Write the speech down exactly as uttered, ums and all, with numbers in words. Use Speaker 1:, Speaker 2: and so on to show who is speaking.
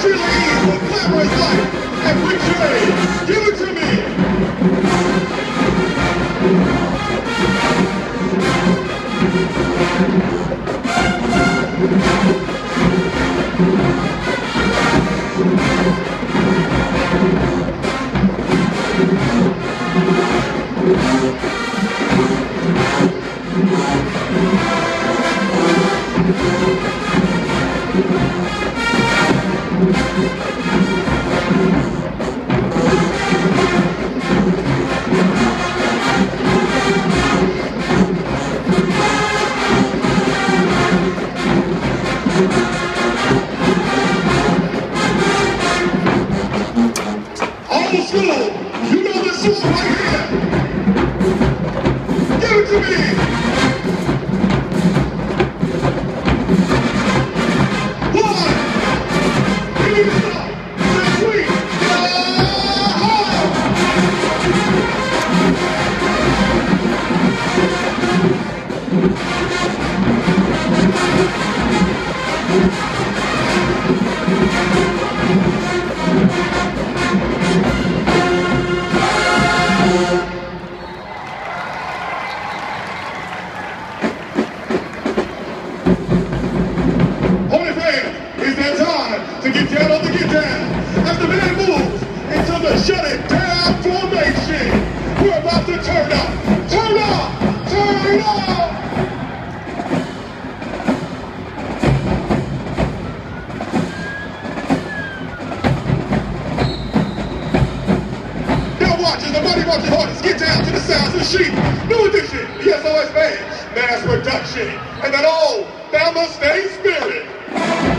Speaker 1: cheerleading for glamorous life and Rick James. Give it to me. Old school, you know this song right here. Give it to me. One, give me the stop. Say sweet. To get down on the get down. As the man moves into the shut it down formation, we're about to turn up, turn up, turn up. Now watch as the Mighty Marching Hornets get down to the sounds of the sheep. New edition, the S O S Band, mass production, and that old Bama State spirit.